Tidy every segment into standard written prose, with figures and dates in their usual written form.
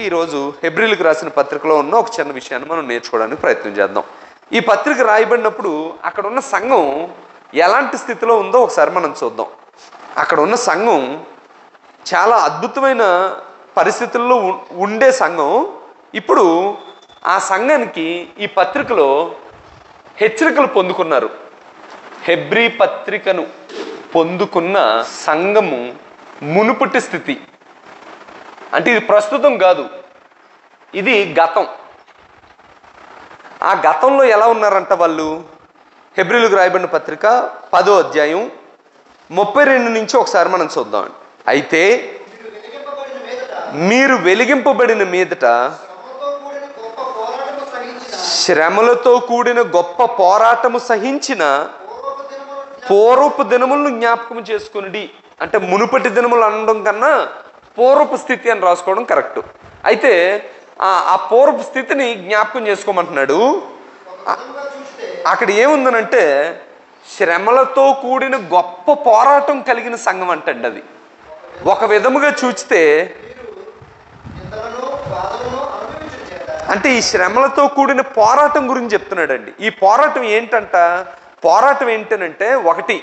ఈరోజు హెబ్రీలకు రాసిన పత్రికలో ఉన్న ఒక చిన్న విషయాన్ని మనం నేర్చుకోవడానికి ప్రయత్నం చేద్దాం. ఈ పత్రిక రాయబడినప్పుడు అక్కడ ఉన్న సంఘం ఎలాంటి స్థితిలో ఉందో ఒకసారి మనం చూద్దాం. అక్కడ ఉన్న సంఘం చాలా అద్భుతమైన పరిస్థితుల్లో ఉండే సంఘం. ఇప్పుడు ఆ సంఘానికి ఈ పత్రికలో హెచ్చరికలు పొందుకున్నారు. హెబ్రీ పత్రికను పొందుకున్న సంఘము మునుపటి స్థితి అంటే ఇది ప్రస్తుతం కాదు, ఇది గతం. ఆ గతంలో ఎలా ఉన్నారంట వాళ్ళు? హెబ్రీలకు రాయబడిన పత్రిక 10వ అధ్యాయం 32 నుంచి ఒకసారి మనం చూద్దాం. అయితే మీరు వెలిగింపబడిన మీదట శ్రమలతో కూడిన గొప్ప పోరాటము సహించిన పూర్వపు దినములను జ్ఞాపకం చేసుకుని, అంటే మునుపటి దినములు అనడం కన్నా పూర్వపు స్థితి అని రాసుకోవడం కరెక్ట్. అయితే ఆ పూర్వపు స్థితిని జ్ఞాపకం చేసుకోమంటున్నాడు. అక్కడ ఏముందనంటే శ్రమలతో కూడిన గొప్ప పోరాటం కలిగిన సంఘం అంటండి. అది ఒక విధముగా చూస్తే అంటే ఈ శ్రమలతో కూడిన పోరాటం గురించి చెప్తున్నాడండి. ఈ పోరాటం ఏంటంట? పోరాటం ఏంటనంటే ఒకటి,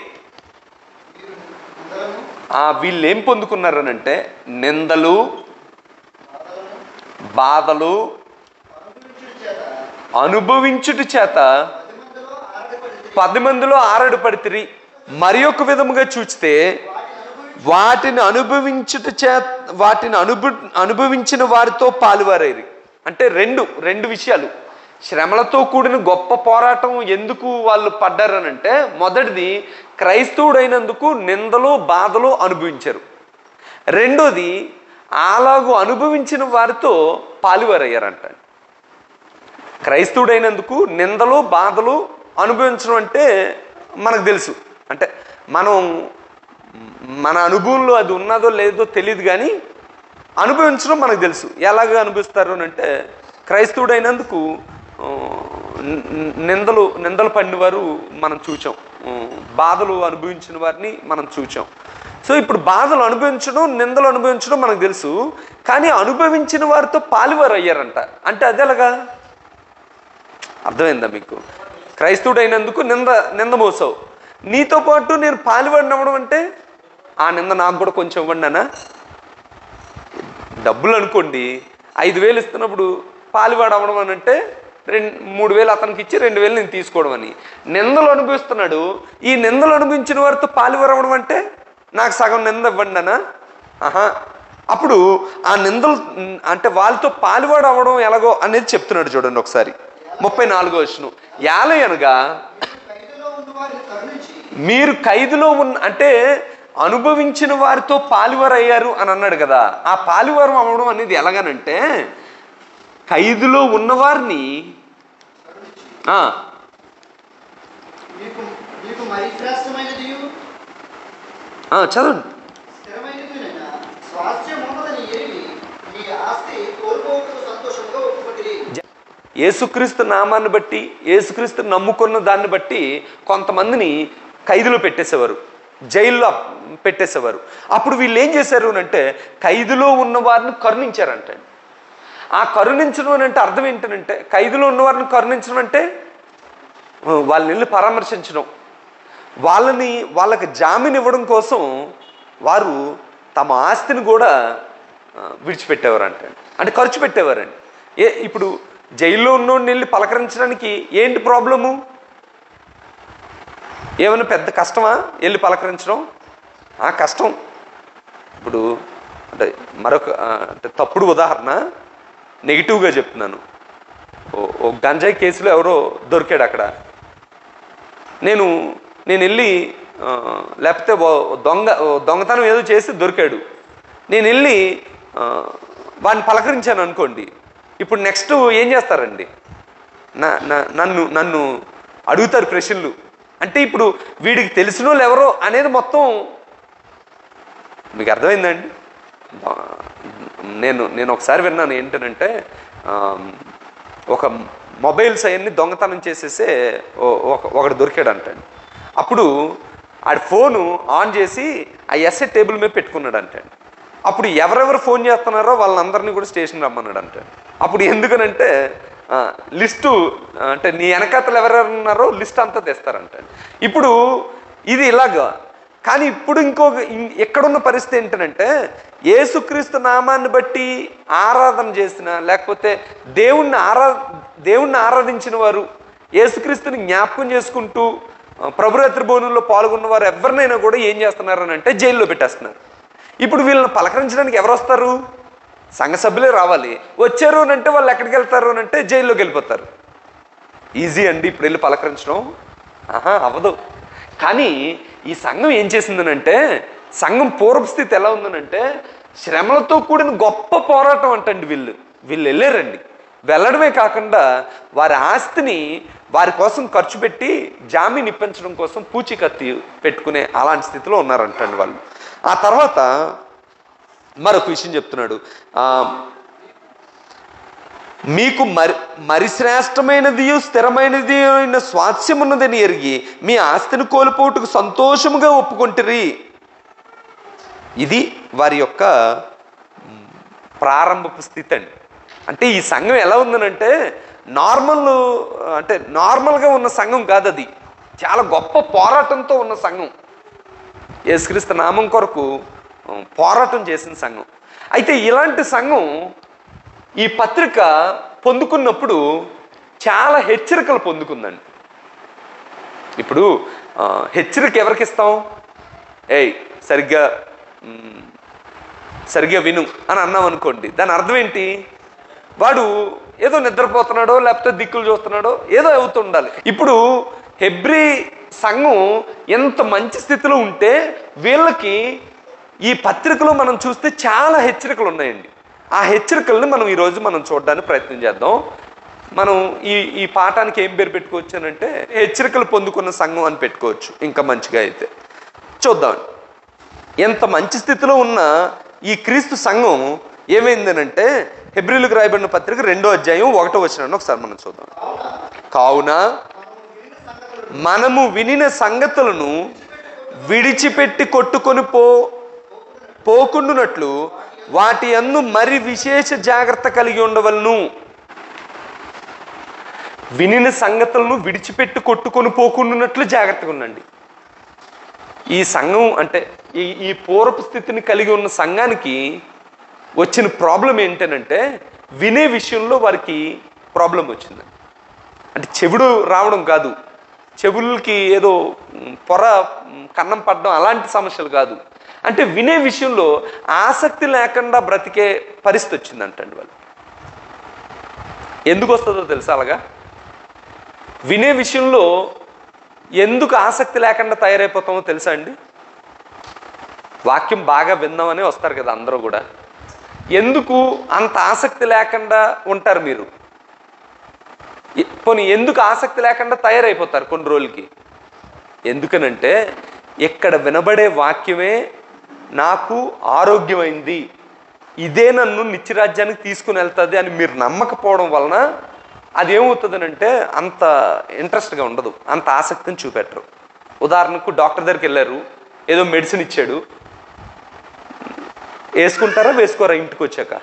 వీళ్ళు ఏం పొందుకున్నారనంటే నిందలు బాధలు అనుభవించుట చేత 10 మందిలో ఆరడుపడితిరి. మరి ఒక విధముగా చూస్తే వాటిని అనుభవించిన వారితో పాలువారైరి. అంటే రెండు విషయాలు. శ్రమలతో కూడిన గొప్ప పోరాటం ఎందుకు వాళ్ళు పడ్డారనంటే, మొదటిది క్రైస్తవుడైనందుకు నిందలు బాధలు అనుభవించారు. రెండోది అలాగూ అనుభవించిన వారితో పాలువారయ్యారంట. క్రైస్తవుడైనందుకు నిందలు బాధలు అనుభవించడం అంటే మనకు తెలుసు. అంటే మన అనుభవంలో అది ఉన్నదో లేదో తెలియదు, కానీ అనుభవించడం మనకు తెలుసు. ఎలాగ అనుభవిస్తారు అంటే క్రైస్తవుడైనందుకు నిందలు పడిన వారు మనం చూచాం, బాధలు అనుభవించిన వారిని మనం చూచాం. సో ఇప్పుడు బాధలు అనుభవించడం నిందలు అనుభవించడం మనకు తెలుసు, కానీ అనుభవించిన వారితో పాలువారు అయ్యారంట. అంటే అదేలాగా అర్థమైందా మీకు? క్రైస్తవుడైనందుకు నింద మోసావు, నీతో పాటు నేను పాలువాడిని అవ్వడం అంటే ఆ నింద నాకు కూడా కొంచెం ఇవ్వండినా. డబ్బులు అనుకోండి 5,000 ఇస్తున్నప్పుడు పాలువాడు అవ్వడం అని అంటే 3,000 అతనికి ఇచ్చి 2,000 నేను తీసుకోవడం అని. నిందలు అనుభవిస్తున్నాడు, ఈ నిందలు అనుభవించిన వారితో పాలువారు అవ్వడం అంటే నాకు సగం నింద ఇవ్వండి అనా. అప్పుడు ఆ నిందలు అంటే వాళ్ళతో పాలువాడు అవ్వడం ఎలాగో అనేది చెప్తున్నాడు. చూడండి ఒకసారి 34వ వచనం. యాలయనగా మీరు ఖైదులో అంటే అనుభవించిన వారితో పాలువారు అయ్యారు అని అన్నాడు కదా. ఆ పాలువారు అవ్వడం అనేది ఎలాగనంటే ఖైదులో ఉన్నవారిని చదవండి. యేసుక్రీస్తు నామాన్ని బట్టి యేసుక్రీస్తు నమ్ముకున్న దాన్ని బట్టి కొంతమందిని ఖైదులో పెట్టేసేవారు, జైల్లో పెట్టేసేవారు. అప్పుడు వీళ్ళు ఏం చేశారు అంటే ఖైదులో ఉన్న వారిని కరుణించారంటే. ఆ కరుణించడం అని అంటే అర్థం ఏంటంటే, ఖైదులో ఉన్న వారిని కరుణించడం అంటే వాళ్ళని వెళ్ళి పరామర్శించడం, వాళ్ళకి జామీన్ ఇవ్వడం కోసం వారు తమ ఆస్తిని కూడా విడిచిపెట్టేవారంట. అంటే ఖర్చు పెట్టేవారండి. ఇప్పుడు జైల్లో ఉన్నోడిని వెళ్ళి పలకరించడానికి ఏంటి ప్రాబ్లము? ఏమైనా పెద్ద కష్టమా వెళ్ళి పలకరించడం? కష్టం. ఇప్పుడు అంటే మరొక అంటే తప్పుడు ఉదాహరణ, నెగిటివ్గా చెప్తున్నాను. ఓ గంజాయి కేసులో ఎవరో దొరికాడు అక్కడ. నేను వెళ్ళి లేకపోతే దొంగతనం ఏదో చేసి దొరికాడు, నేను వెళ్ళి వాడిని పలకరించాను అనుకోండి. ఇప్పుడు నెక్స్ట్ ఏం చేస్తారండి? నన్ను అడుగుతారు ప్రశ్నలు. అంటే ఇప్పుడు వీడికి తెలిసిన వాళ్ళు ఎవరో అనేది మొత్తం మీకు అర్థమైందండి. నేను ఒకసారి విన్నాను ఏంటనంటే, ఒక మొబైల్స్ అవన్నీ దొంగతనం చేసేసే ఒకడు దొరికాడు అంటండి. అప్పుడు ఆడి ఫోను ఆన్ చేసి ఆ ఎస్ఏ టేబుల్ మీద పెట్టుకున్నాడు అంటండి. అప్పుడు ఎవరెవరు ఫోన్ చేస్తున్నారో వాళ్ళందరినీ కూడా స్టేషన్ రమ్మన్నాడు అంట. అప్పుడు ఎందుకనంటే లిస్టు అంటే నీ వెనకాతలు ఎవరెవరు ఉన్నారో లిస్ట్ అంతా తెస్తారంట. ఇప్పుడు ఇది ఇలాగా. కానీ ఇప్పుడు ఎక్కడున్న పరిస్థితి ఏంటంటే యేసుక్రీస్తు నామాన్ని బట్టి ఆరాధన చేసిన, లేకపోతే దేవుణ్ణి ఆరాధించిన వారు, యేసుక్రీస్తుని జ్ఞాపకం చేసుకుంటూ ప్రభురాత్రి భోజనంలో పాల్గొన్న వారు ఎవరినైనా కూడా ఏం చేస్తున్నారు అని అంటే జైల్లో పెట్టేస్తున్నారు. ఇప్పుడు వీళ్ళని పలకరించడానికి ఎవరు వస్తారు? సంఘ సభ్యులే రావాలి. వచ్చారు అని అంటే వాళ్ళు ఎక్కడికి వెళ్తారు అని అంటే జైల్లోకి వెళ్ళిపోతారు. ఈజీ అండి ఇప్పుడు వెళ్ళి పలకరించడం? అవ్వదు. కానీ ఈ సంఘం ఏం చేసిందనంటే, సంఘం పూర్వ స్థితి ఎలా ఉందనంటే శ్రమలతో కూడిన గొప్ప పోరాటం అంటండి. వీళ్ళు వెళ్ళారండి. వెళ్ళడమే కాకుండా వారి ఆస్తిని వారి కోసం ఖర్చు పెట్టి జామీన్ ఇప్పించడం కోసం పూచీకత్తి పెట్టుకునే అలాంటి స్థితిలో ఉన్నారంటండి వాళ్ళు. ఆ తర్వాత మరొక విషయం చెప్తున్నాడు, మీకు మరి శ్రేష్టమైనది స్థిరమైనది అయిన స్వాస్థ్యం ఉన్నదని ఎరిగి మీ ఆస్తిని కోల్పోటుకు సంతోషముగా ఒప్పుకొంటిరి. ఇది వారి యొక్క ప్రారంభపు స్థితి అండి. అంటే ఈ సంఘం ఎలా ఉందనంటే నార్మల్గా ఉన్న సంఘం కాదు, అది చాలా గొప్ప పోరాటంతో ఉన్న సంఘం. యేసుక్రీస్తు నామం కొరకు పోరాటం చేసిన సంఘం. అయితే ఇలాంటి సంఘం ఈ పత్రిక పొందుకున్నప్పుడు చాలా హెచ్చరికలు పొందుకుందండి. ఇప్పుడు హెచ్చరిక ఎవరికి ఇస్తాం? సరిగ్గా విను అని అన్నాం అనుకోండి, దాని అర్థం ఏంటి? వాడు ఏదో నిద్రపోతున్నాడో లేకపోతే దిక్కులు చూస్తున్నాడో ఏదో అవుతుండాలి. ఇప్పుడు హెబ్రీ సంఘం ఎంత మంచి స్థితిలో ఉంటే వీళ్ళకి ఈ పత్రికలో మనం చూస్తే చాలా హెచ్చరికలు ఉన్నాయండి. ఆ హెచ్చరికలను ఈరోజు మనం చూడడానికి ప్రయత్నం చేద్దాం. మనం ఈ పాఠానికి ఏం పేరు పెట్టుకోవచ్చు అని అంటే హెచ్చరికలు పొందుకున్న సంఘం అని పెట్టుకోవచ్చు, ఇంకా మంచిగా అయితే. చూద్దాం ఎంత మంచి స్థితిలో ఉన్న ఈ క్రీస్తు సంఘం ఏమైందనంటే హెబ్రీలకు రాయబడిన పత్రిక 2వ అధ్యాయం 1వ వచనాన్ని ఒకసారి మనం చూద్దాం. కావున మనము వినిన సంగతులను విడిచిపెట్టి కొట్టుకొని పోకుండునట్లు వాటి యందు మరి విశేష జాగ్రత్త కలిగి ఉండవలను. వినిన సంగతులను విడిచిపెట్టి కొట్టుకొని పోకుండునట్లు జాగ్రత్తగా ఉండండి. ఈ సంఘం అంటే ఈ పూర్వపు స్థితిని కలిగి ఉన్న సంఘానికి వచ్చిన ప్రాబ్లం ఏంటనంటే వినే విషయంలో వారికి ప్రాబ్లం వచ్చింది. అంటే చెవుడు రావడం కాదు, చెవులకి ఏదో పొర కన్నం పడడం అలాంటి సమస్యలు కాదు. అంటే వినే విషయంలో ఆసక్తి లేకుండా బ్రతికే పరిస్థితి వచ్చిందంటండి వాళ్ళు. ఎందుకు వస్తుందో తెలుసా? అలాగా వినే విషయంలో ఎందుకు ఆసక్తి లేకుండా తయారైపోతామో తెలుసా అండి? వాక్యం బాగా విందామని వస్తారు కదా అందరూ కూడా. ఎందుకు అంత ఆసక్తి లేకుండా ఉంటారు మీరు? పోనీ ఎందుకు ఆసక్తి లేకుండా తయారైపోతారు కొన్ని రోజులకి? ఎందుకనంటే ఇక్కడ వినబడే వాక్యమే నాకు ఆరోగ్యమైంది, ఇదే నన్ను నిత్యరాజ్యానికి తీసుకుని వెళ్తుంది అని మీరు నమ్మకపోవడం వలన అదేమవుతుందనంటే అంత ఇంట్రెస్ట్గా ఉండదు, అంత ఆసక్తిని చూపెట్టరు. ఉదాహరణకు డాక్టర్ దగ్గరికి వెళ్ళారు, ఏదో మెడిసిన్ ఇచ్చాడు, వేసుకుంటారా వేసుకోరా? ఇంటికి వచ్చాక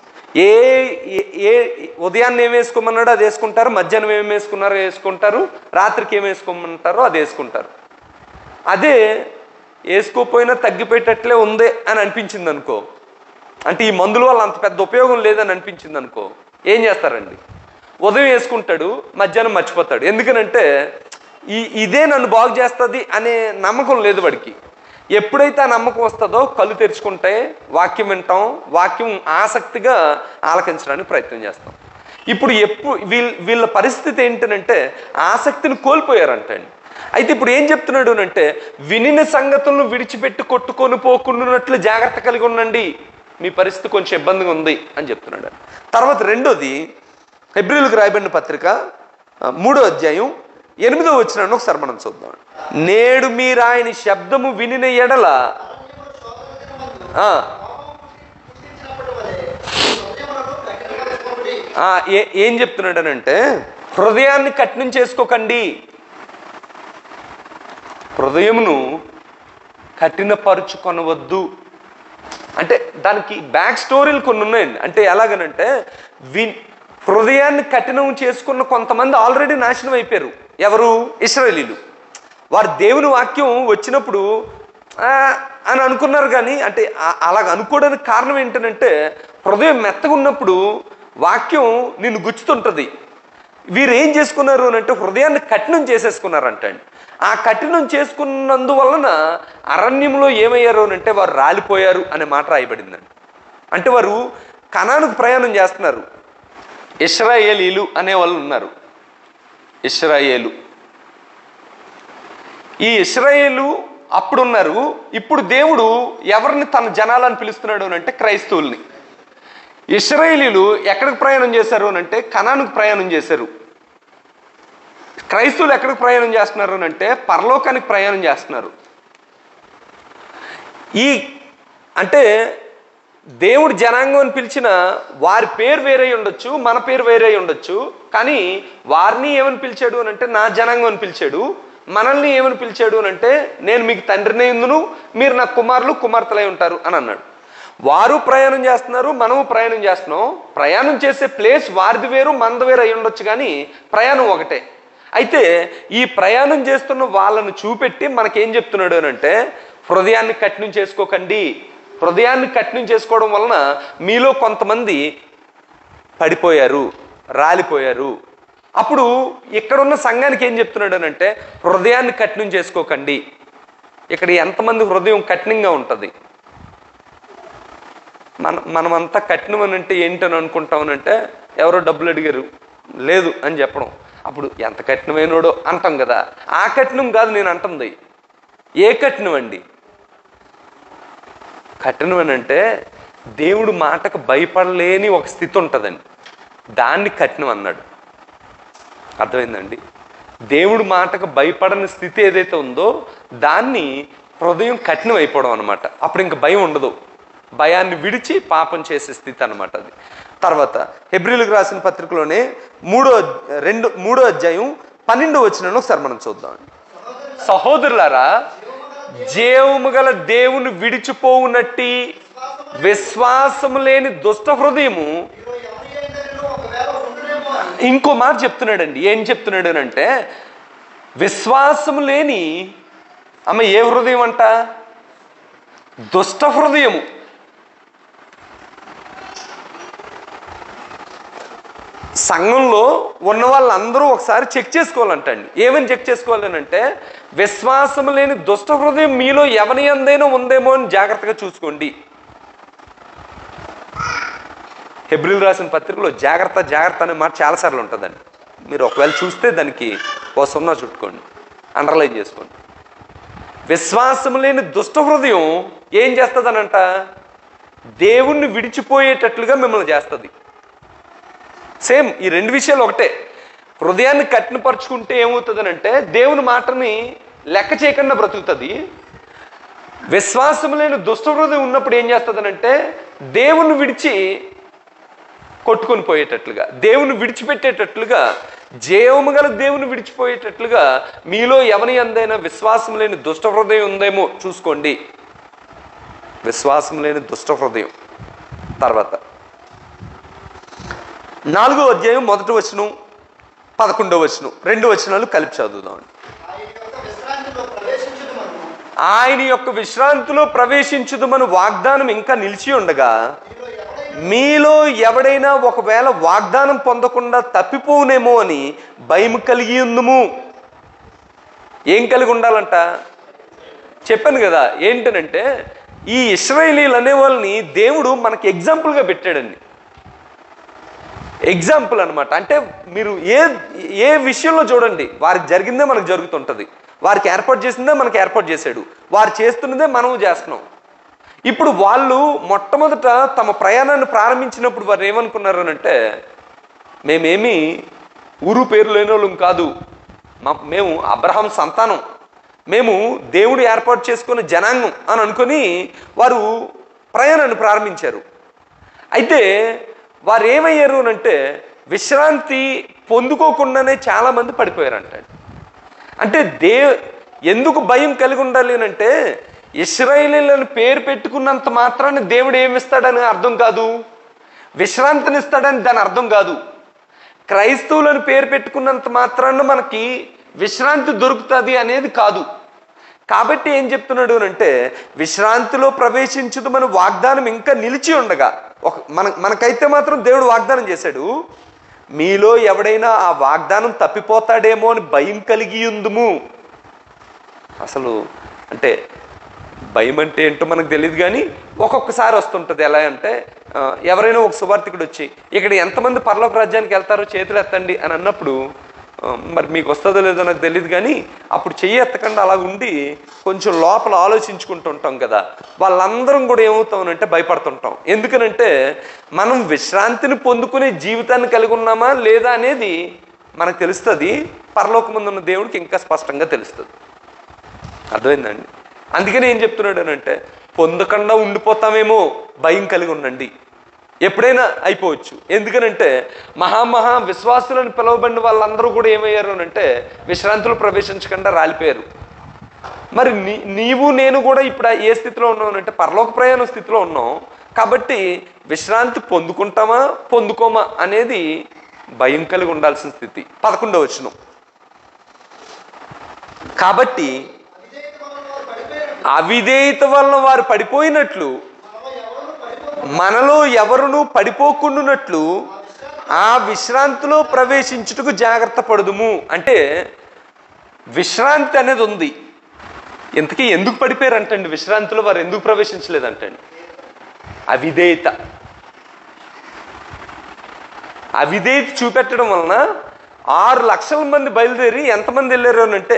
ఉదయాన్నే ఏం వేసుకోమన్నాడో అది వేసుకుంటారు, మధ్యాహ్నం ఏం వేసుకున్నారో వేసుకుంటారు, రాత్రికి ఏం వేసుకోమంటారో అది వేసుకుంటారు. అదే వేసుకోపోయినా తగ్గిపోయేటట్లే ఉంది అని అనిపించింది అనుకో, అంటే ఈ మందుల వల్ల అంత పెద్ద ఉపయోగం లేదని అనిపించింది అనుకో, ఏం చేస్తారండి? ఉదయం వేసుకుంటాడు, మధ్యాహ్నం మర్చిపోతాడు. ఎందుకనంటే ఇదే నన్ను బాగు చేస్తుంది అనే నమ్మకం లేదు వాడికి. ఎప్పుడైతే ఆ నమ్మకం వస్తుందో కళ్ళు తెరుచుకుంటే వాక్యం వింటాం, వాక్యం ఆసక్తిగా ఆలకించడానికి ప్రయత్నం చేస్తాం. ఇప్పుడు వీళ్ళ పరిస్థితి ఏంటనంటే ఆసక్తిని కోల్పోయారంటండి. అయితే ఇప్పుడు ఏం చెప్తున్నాడు అంటే వినిన సంగతులను విడిచిపెట్టి కొట్టుకొని పోకుండాన్నట్లు జాగ్రత్త కలిగి ఉండండి, మీ పరిస్థితి కొంచెం ఇబ్బందిగా ఉంది అని చెప్తున్నాడు. తర్వాత రెండోది హెబ్రీలకు రాయబడిన పత్రిక 3వ అధ్యాయం 8వ వచనాన్ని ఒకసారి మనం చూద్దాం. నేడు మీరు ఆయన శబ్దము వినిన ఎడల ఏం చెప్తున్నాడనంటే హృదయాన్ని కఠినం చేసుకోకండి, హృదయమును కఠినపరుచుకొనవద్దు. అంటే దానికి బ్యాక్ స్టోరీలు కొన్ని ఉన్నాయండి. అంటే ఎలాగనంటే హృదయాన్ని కఠినం చేసుకున్న కొంతమంది ఆల్రెడీ నాశనం అయిపోయారు. ఎవరు? ఇశ్రాయేలీలు. వారు దేవుని వాక్యం వచ్చినప్పుడు అని అనుకున్నారు. కానీ అంటే అలాగ అనుకోవడానికి కారణం ఏంటంటే హృదయం మెత్తగా ఉన్నప్పుడు వాక్యం నిన్ను గుచ్చుతుంటుంది. వీరు ఏం చేసుకున్నారు అని అంటే హృదయాన్ని కఠినం చేసేసుకున్నారంట అండి. ఆ కఠినం చేసుకున్నందువలన అరణ్యంలో ఏమయ్యారు అని అంటే వారు రాలిపోయారు అనే మాట రాయబడిందండి. అంటే వారు కనానుకు ప్రయాణం చేస్తున్నారు. ఇశ్రాయేలీలు అనే వాళ్ళు ఉన్నారు. ఇశ్రాయేలు, ఈ ఇశ్రాయేలు అప్పుడున్నారు. ఇప్పుడు దేవుడు ఎవరిని తన జనాలని పిలుస్తున్నాడు అని అంటే క్రైస్తవుల్ని. ఇశ్రాయేలీలు ఎక్కడికి ప్రయాణం చేశారు అని అంటే కనానుకు ప్రయాణం చేశారు. క్రైస్తవులు ఎక్కడికి ప్రయాణం చేస్తున్నారు అని అంటే పరలోకానికి ప్రయాణం చేస్తున్నారు. అంటే దేవుడు జనాంగం అని పిలిచిన వారి పేరు వేరే ఉండొచ్చు, మన పేరు వేరే ఉండొచ్చు. కానీ వారిని ఏమని పిలిచాడు అని అంటే నా జనాంగం అని పిలిచాడు. మనల్ని ఏమని పిలిచాడు అని అంటే నేను మీకు తండ్రినే ఉందును, మీరు నా కుమారులు కుమార్తెలై ఉంటారు అని అన్నాడు. వారు ప్రయాణం చేస్తున్నారు, మనము ప్రయాణం చేస్తున్నాం. ప్రయాణం చేసే ప్లేస్ వారిది వేరు, మనది వేరు అయి ఉండొచ్చు, కానీ ప్రయాణం ఒకటే. అయితే ఈ ప్రయాణం చేస్తున్న వాళ్ళను చూపెట్టి మనకేం చెప్తున్నాడు అని అంటే హృదయాన్ని కఠినం చేసుకోకండి. హృదయాన్ని కఠినం చేసుకోవడం వలన మీలో కొంతమంది పడిపోయారు, రాలిపోయారు. అప్పుడు ఇక్కడున్న సంఘానికి ఏం చెప్తున్నాడు అని అంటే హృదయాన్ని కఠినం చేసుకోకండి. ఇక్కడ ఎంతమంది హృదయం కఠినంగా ఉంటుంది? మనమంతా కఠినం అని అంటే ఏంటని అనుకుంటామనంటే ఎవరో డబ్బులు అడిగారు లేదు అని చెప్పడం. అప్పుడు ఎంత కఠినమైనడో అంటాం కదా. ఆ కఠినం కాదు నేను అంటుంది. ఏ కఠినం అండి? కఠినం అని అంటే దేవుడు మాటకు భయపడలేని ఒక స్థితి ఉంటుందండి, దాన్ని కఠినం అన్నాడు. అర్థమైందండి? దేవుడు మాటకు భయపడని స్థితి ఏదైతే ఉందో దాన్ని హృదయం కఠినం అయిపోవడం అనమాట. అప్పుడు ఇంక భయం ఉండదు, భయాన్ని విడిచి పాపం చేసే స్థితి అనమాట అది. తర్వాత హెబ్రీలకు రాసిన పత్రికలోనే 3వ అధ్యాయం 12వ వచనం ఒకసారి మనం చూద్దాం. సహోదరులారా, జీవము గల దేవుని విడిచిపోవునట్టి విశ్వాసము లేని దుష్ట హృదయము. ఇంకో మాట చెప్తున్నాడండి. ఏం చెప్తున్నాడు అంటే విశ్వాసము లేని ఏ హృదయం అంట? దుష్ట హృదయము. సంఘంలో ఉన్న వాళ్ళందరూ ఒకసారి చెక్ చేసుకోవాలంటండి. ఏమని చెక్ చేసుకోవాలని అంటే విశ్వాసం లేని దుష్ట హృదయం మీలో ఎవరి యందైనా ఉందేమో అని జాగ్రత్తగా చూసుకోండి. హెబ్రీలు రాసిన పత్రికలో జాగ్రత్త జాగ్రత్త అనే మాట చాలాసార్లు ఉంటుందండి. మీరు ఒకవేళ చూస్తే దానికి ఓ సున్నా చుట్టుకోండి, అండర్లైన్ చేసుకోండి. విశ్వాసం లేని దుష్ట హృదయం ఏం చేస్తుందనంట? దేవుణ్ణి విడిచిపోయేటట్లుగా మిమ్మల్ని చేస్తుంది. సేమ్ ఈ రెండు విషయాలు ఒకటే. హృదయాన్ని కఠినపరుచుకుంటే ఏమవుతుందనంటే దేవుని మాటని లెక్క చేయకుండా బ్రతుకుతుంది. విశ్వాసం లేని దుష్ట హృదయం ఉన్నప్పుడు ఏం చేస్తుందనంటే దేవుని విడిచి కొట్టుకొని పోయేటట్లుగా, దేవుని విడిచిపెట్టేటట్లుగా, జీవము గల దేవుని విడిచిపోయేటట్లుగా మీలో ఎవరి యందైనా విశ్వాసం లేని దుష్ట హృదయం ఉందేమో చూసుకోండి. విశ్వాసం లేని దుష్ట హృదయం. తర్వాత 4వ అధ్యాయం 1వ వచనం 11వ వచనం 2 వచనాలు కలిపి చదువుదామండి. ఆయన యొక్క విశ్రాంతిలో ప్రవేశించుదుమని వాగ్దానం ఇంకా నిలిచి ఉండగా మీలో ఎవడైనా ఒకవేళ వాగ్దానం పొందకుండా తప్పిపోనేమో అని భయం కలిగి ఉందుము. ఏం కలిగి ఉండాలంట? చెప్పాను కదా ఏంటనంటే ఈ ఇశ్రాయేలీలు అనే వాళ్ళని దేవుడు మనకి ఎగ్జాంపుల్గా పెట్టాడండి. ఎగ్జాంపుల్ అనమాట. అంటే మీరు ఏ విషయంలో చూడండి, వారికి జరిగిందే మనకు జరుగుతుంటుంది, వారికి ఏర్పాటు చేసిందే మనకు ఏర్పాటు చేశాడు, వారు చేస్తున్నదే మనము చేస్తున్నాం. ఇప్పుడు వాళ్ళు మొట్టమొదట తమ ప్రయాణాన్ని ప్రారంభించినప్పుడు వారు ఏమనుకున్నారు అంటే మేమేమి ఊరు పేరు లేని వాళ్ళం కాదు, మేము అబ్రహాం సంతానం, మేము దేవుడు ఏర్పాటు చేసుకున్న జనాంగం అని అనుకొని వారు ప్రయాణాన్ని ప్రారంభించారు. అయితే వారు ఏమయ్యారు అంటే విశ్రాంతి పొందుకోకుండానే చాలామంది పడిపోయారంట. అంటే ఎందుకు భయం కలిగి ఉండాలి అంటే ఇశ్రాయేలీయులను పేరు పెట్టుకున్నంత మాత్రాన్ని దేవుడు ఏమిస్తాడని అర్థం కాదు, విశ్రాంతిని ఇస్తాడని దాని అర్థం కాదు. క్రైస్తవులను పేరు పెట్టుకున్నంత మాత్రాన మనకి విశ్రాంతి దొరుకుతుంది అనేది కాదు. కాబట్టి ఏం చెప్తున్నాడు అంటే, విశ్రాంతిలో ప్రవేశించుదు మన వాగ్దానం ఇంకా నిలిచి ఉండగా, మనకైతే మాత్రం దేవుడు వాగ్దానం చేశాడు, మీలో ఎవడైనా ఆ వాగ్దానం తప్పిపోతాడేమో అని భయం కలిగి ఉందుము. అసలు అంటే భయం అంటే ఏంటో మనకు తెలియదు, కానీ ఒక్కొక్కసారి వస్తుంటుంది. ఎలా అంటే, ఎవరైనా ఒక సువార్థికుడు వచ్చి ఇక్కడ ఎంతమంది పరలోక రాజ్యానికి వెళ్తారో చేతులు ఎత్తండి అని అన్నప్పుడు, మరి మీకు వస్తుందో లేదో నాకు తెలియదు, కానీ అప్పుడు చెయ్యి ఎత్తకుండా అలా ఉండి కొంచెం లోపల ఆలోచించుకుంటుంటాం కదా. వాళ్ళందరం కూడా ఏమవుతామనంటే భయపడుతుంటాం. ఎందుకనంటే మనం విశ్రాంతిని పొందుకునే జీవితాన్ని కలిగి ఉన్నామా లేదా అనేది మనకు తెలుస్తుంది, పరలోకమందు ఉన్న దేవుడికి ఇంకా స్పష్టంగా తెలుస్తుంది. అర్థమైందండి? అందుకని ఏం చెప్తున్నాడు అంటే, పొందకుండా ఉండిపోతామేమో భయం కలిగి ఉండండి, ఎప్పుడైనా అయిపోవచ్చు. ఎందుకనంటే మహా విశ్వాసులను పిలువబడిన వాళ్ళందరూ కూడా ఏమయ్యారు అంటే విశ్రాంతిలో ప్రవేశించకుండా రాలిపోయారు. మరి నీవు నేను కూడా ఇప్పుడు ఏ స్థితిలో ఉన్నావు అంటే పరలోక ప్రయాణ స్థితిలో ఉన్నాం. కాబట్టి విశ్రాంతి పొందుకుంటామా పొందుకోమా అనేది భయం కలిగి ఉండాల్సిన స్థితి. 11వ వచనం, కాబట్టి అవిధేయత వలన వారు పడిపోయినట్లు మనలో ఎవరును పడిపోకుండానట్లు ఆ విశ్రాంతిలో ప్రవేశించుటకు జాగ్రత్త పడుదుము. అంటే విశ్రాంతి అనేది ఉంది. ఇంతకీ ఎందుకు పడిపోయారంటండి? విశ్రాంతిలో వారు ఎందుకు ప్రవేశించలేదంటండి? అవిధేయత చూపెట్టడం వలన 6 లక్షల మంది బయలుదేరి ఎంతమంది వెళ్ళారు అని అంటే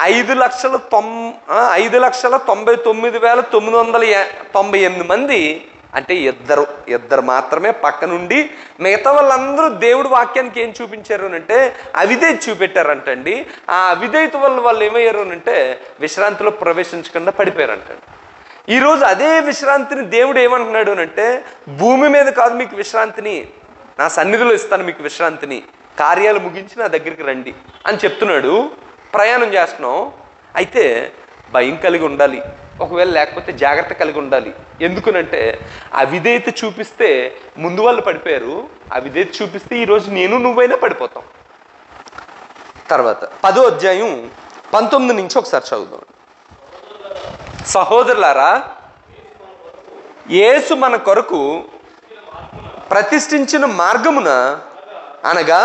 5,99,998 మంది. అంటే ఇద్దరు మాత్రమే పక్క నుండి, మిగతా వాళ్ళందరూ దేవుడి వాక్యానికి ఏం చూపించారు అంటే అవిధేయత చూపెట్టారంటండి. ఆ అవిధేయత వల్ల వాళ్ళు ఏమయ్యారు అంటే విశ్రాంతిలో ప్రవేశించకుండా పడిపోయారంటండి. ఈరోజు అదే విశ్రాంతిని దేవుడు ఏమంటున్నాడు అంటే, భూమి మీద కాదు మీకు విశ్రాంతిని, నా సన్నిధిలో ఇస్తాను మీకు విశ్రాంతిని, కార్యాలు ముగించి నా దగ్గరికి రండి అని చెప్తున్నాడు. ప్రయాణం చేస్తున్నాం, అయితే భయం కలిగి ఉండాలి, ఒకవేళ లేకపోతే జాగ్రత్త కలిగి ఉండాలి. ఎందుకనంటే అవిధేయత చూపిస్తే ముందు వాళ్ళు పడిపోయారు, అవిధేయత చూపిస్తే ఈరోజు నేను నువ్వైనా పడిపోతాం. తర్వాత 10వ అధ్యాయం 19 నుంచి ఒకసారి చదువుదాం. సహోదరులారా, యేసు మన కొరకు ప్రతిష్ఠించిన మార్గమున అనగా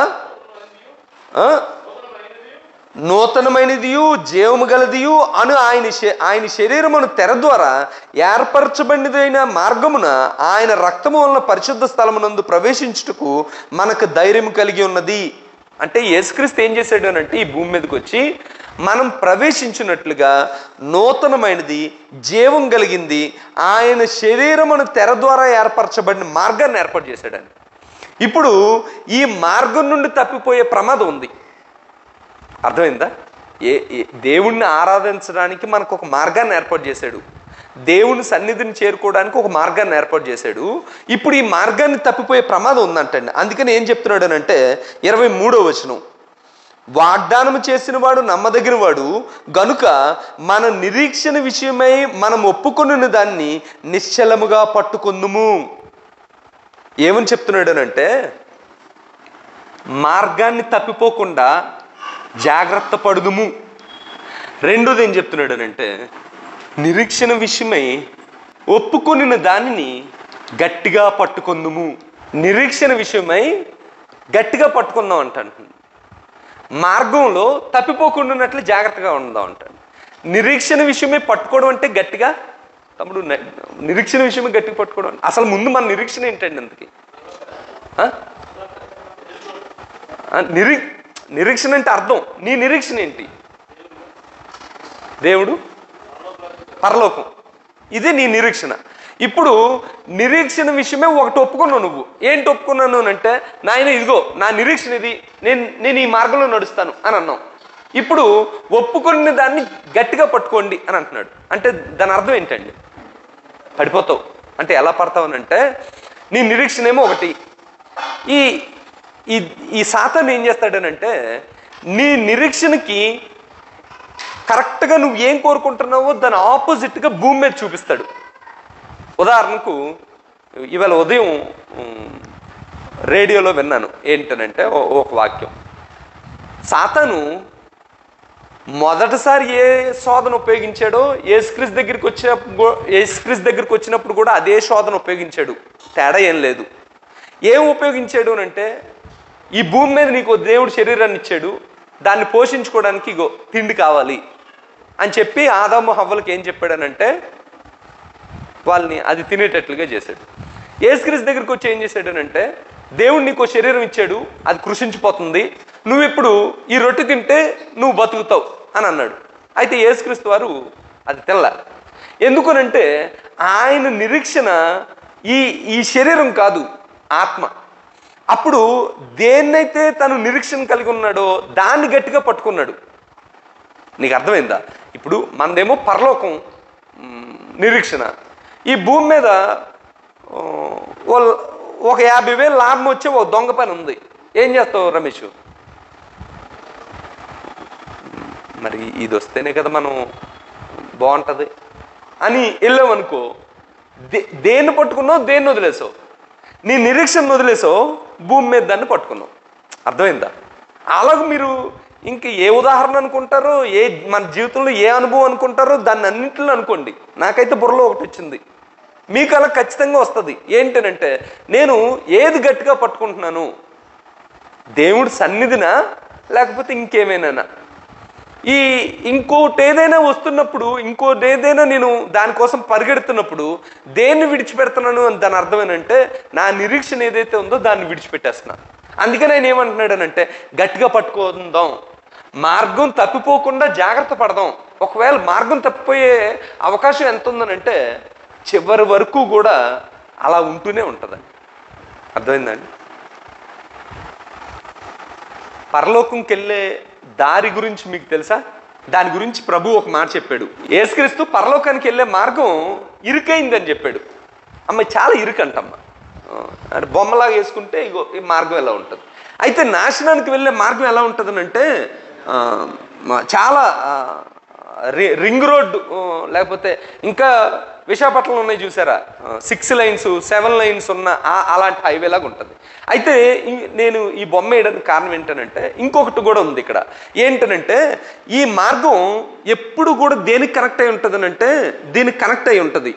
నూతనమైనదియు జీవము గలదియు అను ఆయన శరీరమును తెర ద్వారా ఏర్పరచబడినదైన మార్గమున ఆయన రక్తము వలన పరిశుద్ధ స్థలమునందు ప్రవేశించుటకు మనకు ధైర్యం కలిగి ఉన్నది. అంటే యేసుక్రీస్తు ఏం చేశాడు అని అంటే, ఈ భూమి మీదకి వచ్చి మనం ప్రవేశించినట్లుగా నూతనమైనది జీవం కలిగింది ఆయన శరీరమును తెర ద్వారా ఏర్పరచబడిన మార్గాన్ని ఏర్పాటు చేశాడని. ఇప్పుడు ఈ మార్గం నుండి తప్పిపోయే ప్రమాదం ఉంది. అర్థమైందా? దేవుణ్ణి ఆరాధించడానికి మనకు ఒక మార్గాన్ని ఏర్పాటు చేశాడు, దేవుని సన్నిధిని చేరుకోవడానికి ఒక మార్గాన్ని ఏర్పాటు చేశాడు. ఇప్పుడు ఈ మార్గాన్ని తప్పిపోయే ప్రమాదం ఉందంటండి. అందుకని ఏం చెప్తున్నాడు అంటే 23వ వచనం, వాగ్దానం చేసిన వాడు నమ్మదగిన వాడు గనుక మన నిరీక్షణ విషయమై మనం ఒప్పుకొనిన దాన్ని నిశ్చలముగా పట్టుకుందుము. ఏమని చెప్తున్నాడు అంటే, మార్గాన్ని తప్పిపోకుండా జాగ్రత్త పడుదుము. రెండోది ఏం చెప్తున్నాడు అంటే, నిరీక్షణ విషయమై ఒప్పుకొనిన దానిని గట్టిగా పట్టుకుందుము. నిరీక్షణ విషయమై గట్టిగా పట్టుకుందాం అంటాను. మార్గంలో తప్పిపోకుండా జాగ్రత్తగా ఉందాం అంటాడు. నిరీక్షణ విషయమే పట్టుకోవడం అంటే గట్టిగా, తమ్ముడు నిరీక్షణ విషయమే గట్టిగా పట్టుకోవడం. అసలు ముందు మన నిరీక్షణ ఏంటండి? అందుకే నిరీక్షణ అంటే అర్థం, నీ నిరీక్షణ ఏంటి? దేవుడు, పరలోకం, ఇదే నీ నిరీక్షణ. ఇప్పుడు నిరీక్షణ విషయమే ఒకటి ఒప్పుకున్నావు. నువ్వు ఏంటి ఒప్పుకున్నాను అంటే, నాయన ఇదిగో నా నిరీక్షణ ఇది, నేను ఈ మార్గంలో నడుస్తాను అని అన్నావు. ఇప్పుడు ఒప్పుకున్న దాన్ని గట్టిగా పట్టుకోండి అని అంటున్నాడు. అంటే దాని అర్థం ఏంటండి? పడిపోతావు. అంటే ఎలా పడతావు అంటే, నీ నిరీక్షణ ఏమో ఒకటి. ఈ సాతాను ఏం చేస్తాడనంటే, నీ నిరీక్షణకి కరెక్ట్గా నువ్వు ఏం కోరుకుంటున్నావో దాని ఆపోజిట్గా భూమి మీద చూపిస్తాడు. ఉదాహరణకు ఇవాళ ఉదయం రేడియోలో విన్నాను. ఏంటనంటే ఒక వాక్యం, సాతాను మొదటిసారి ఏ శోధన ఉపయోగించాడో యేసుక్రీస్తు దగ్గరికి వచ్చినప్పుడు కూడా అదే శోధన ఉపయోగించాడు. తేడా ఏం లేదు. ఏం ఉపయోగించాడు అంటే, ఈ భూమి మీద నీకు దేవుడు శరీరాన్ని ఇచ్చాడు, దాన్ని పోషించుకోవడానికి ఇగో తిండి కావాలి అని చెప్పి ఆదాము హవ్వలకి ఏం చెప్పాడనంటే వాళ్ళని అది తినేటట్లుగా చేశాడు. యేసుక్రీస్తు దగ్గరికి వచ్చి ఏం చేశాడనంటే, దేవుడు నీకు శరీరం ఇచ్చాడు, అది కృషించిపోతుంది, నువ్వు ఇప్పుడు ఈ రొట్టె తింటే నువ్వు బతుకుతావు అని అన్నాడు. అయితే యేసుక్రీస్తు వారు అది తెల్ల. ఎందుకనంటే ఆయన నిరీక్షణ ఈ శరీరం కాదు, ఆత్మ. అప్పుడు దేన్నైతే తను నిరీక్షణ కలిగి ఉన్నాడో దాన్ని గట్టిగా పట్టుకున్నాడు. నీకు అర్థమైందా? ఇప్పుడు మనదేమో పరలోకం నిరీక్షణ. ఈ భూమి మీద ఒక 50,000 లాభం వచ్చే ఒక దొంగ పని ఉంది. ఏం చేస్తావు రమేష్? మరి ఇది వస్తేనే కదా మనం బాగుంటుంది అని వెళ్ళామనుకో, దేన్ని పట్టుకున్నావు, దేన్ని వదిలేసావు? నీ నిరీక్షణ వదిలేసావు, భూమి మీద దాన్ని పట్టుకున్నావు. అర్థమైందా? అలాగ మీరు ఇంక ఏ ఉదాహరణ అనుకుంటారో, మన జీవితంలో ఏ అనుభవం అనుకుంటారో దాన్ని అన్నింటిలో అనుకోండి. నాకైతే బుర్రలో ఒకటి వచ్చింది, మీకు అలా ఖచ్చితంగా వస్తుంది. ఏంటనంటే, నేను ఏది గట్టిగా పట్టుకుంటున్నాను, దేవుడి సన్నిధినా లేకపోతే ఇంకేమైనా? ఇంకోటి ఏదైనా వస్తున్నప్పుడు, ఇంకోటి ఏదైనా నేను దానికోసం పరిగెడుతున్నప్పుడు దేన్ని విడిచిపెడుతున్నాను అని దాని అర్థమేనంటే, నా నిరీక్షణ ఏదైతే ఉందో దాన్ని విడిచిపెట్టేస్తున్నాను. అందుకని ఆయన ఏమంటున్నాడనంటే, గట్టిగా పట్టుకుందాం, మార్గం తప్పిపోకుండా జాగ్రత్త పడదాం. ఒకవేళ మార్గం తప్పిపోయే అవకాశం ఎంత ఉందనంటే చివరి వరకు కూడా అలా ఉంటూనే ఉంటుందండి. అర్థమైందండి? పరలోకంకి వెళ్ళే దారి గురించి మీకు తెలుసా? దాని గురించి ప్రభు ఒక మాట చెప్పాడు. యేసుక్రీస్తు పరలోకానికి వెళ్ళే మార్గం ఇరుకైందని చెప్పాడు. అమ్మ చాలా ఇరుకంటమ్మ, అంటే బొమ్మలాగా వేసుకుంటే ఇగో ఈ మార్గం ఎలా ఉంటుంది. అయితే నాశనానికి వెళ్ళే మార్గం ఎలా ఉంటుందనంటే చాలా రింగ్ రోడ్డు, లేకపోతే ఇంకా విశాఖపట్నంలో ఉన్నాయి చూసారా, 6 లైన్స్ 7 లైన్స్ ఉన్న అలాంటి హైవే లాగా ఉంటుంది. అయితే నేను ఈ బొమ్మ వేయడానికి కారణం ఏంటనంటే ఇంకొకటి కూడా ఉంది ఇక్కడ. ఏంటనంటే ఈ మార్గం ఎప్పుడు కూడా దేనికి కనెక్ట్ అయి ఉంటుందనంటే దీనికి కనెక్ట్ అయి ఉంటుంది.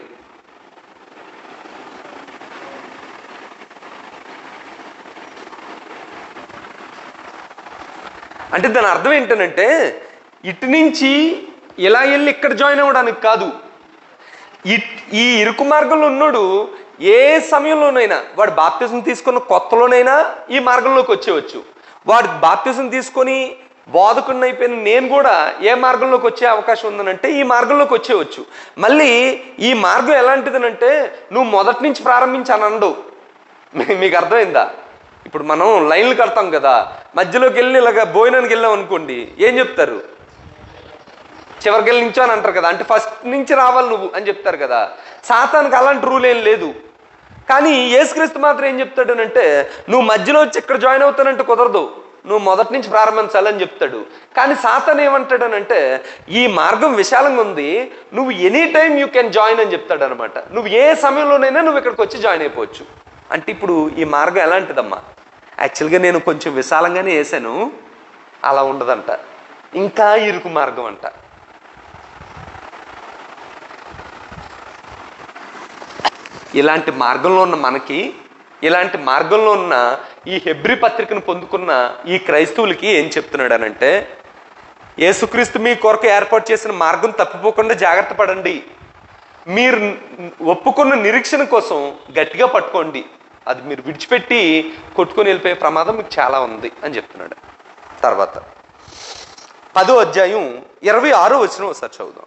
అంటే దాని అర్థం ఏంటనంటే ఇటు నుంచి ఇలా వెళ్ళి ఇక్కడ జాయిన్ అవ్వడానికి కాదు. ఈ ఇరుకు మార్గంలో ఉన్నాడు ఏ సమయంలోనైనా, వాడు బాప్తిజం తీసుకున్న కొత్తలోనైనా ఈ మార్గంలోకి వచ్చేవచ్చు. వాడు బాప్తిజం తీసుకొని బోధకుడిని అయిపోయిన నేను కూడా ఏ మార్గంలోకి వచ్చే అవకాశం ఉందనంటే ఈ మార్గంలోకి వచ్చేవచ్చు. మళ్ళీ ఈ మార్గం ఎలాంటిదనంటే నువ్వు మొదటి నుంచి ప్రారంభించాను అనడు. మీకు అర్థమైందా? ఇప్పుడు మనం లైన్లు కడతాం కదా, మధ్యలోకి వెళ్ళి ఇలాగ భోజనానికి వెళ్ళాం అనుకోండి, ఏం చెప్తారు? చివరికి వెళ్ళి నుంచో అని అంటారు కదా, అంటే ఫస్ట్ నుంచి రావాలి నువ్వు అని చెప్తారు కదా. సాతానికి అలాంటి రూల్ ఏం లేదు. కానీ యేసుక్రీస్తు మాత్రం ఏం చెప్తాడు అంటే నువ్వు మధ్యలో వచ్చి ఇక్కడ జాయిన్ అవుతానంటే కుదరదు, నువ్వు మొదటి నుంచి ప్రారంభించాలని చెప్తాడు. కానీ సాతాన్ ఏమంటాడనంటే ఈ మార్గం విశాలంగా ఉంది, నువ్వు any time you can join అని చెప్తాడు అనమాట. నువ్వు ఏ సమయంలోనైనా నువ్వు ఇక్కడికి వచ్చి జాయిన్ అయిపోవచ్చు. అంటే ఇప్పుడు ఈ మార్గం ఎలాంటిదమ్మా? యాక్చువల్గా నేను కొంచెం విశాలంగానే వేసాను, అలా ఉండదంట, ఇంకా ఇరుకు మార్గం అంట. ఇలాంటి మార్గంలో ఉన్న మనకి, ఇలాంటి మార్గంలో ఉన్న ఈ హెబ్రీ పత్రికను పొందుకున్న ఈ క్రైస్తవులకి ఏం చెప్తున్నాడనంటే యేసుక్రీస్తు మీ కొరకు ఏర్పాటు చేసిన మార్గం తప్పిపోకుండా జాగ్రత్త పడండి, మీరు ఒప్పుకున్న నిరీక్షణ కోసం గట్టిగా పట్టుకోండి, అది మీరు విడిచిపెట్టి కొట్టుకొని వెళ్ళిపోయే ప్రమాదం మీకు చాలా ఉంది అని చెప్తున్నాడు. తర్వాత 10వ అధ్యాయం 26వ వచనం ఒకసారి చదువుదాం.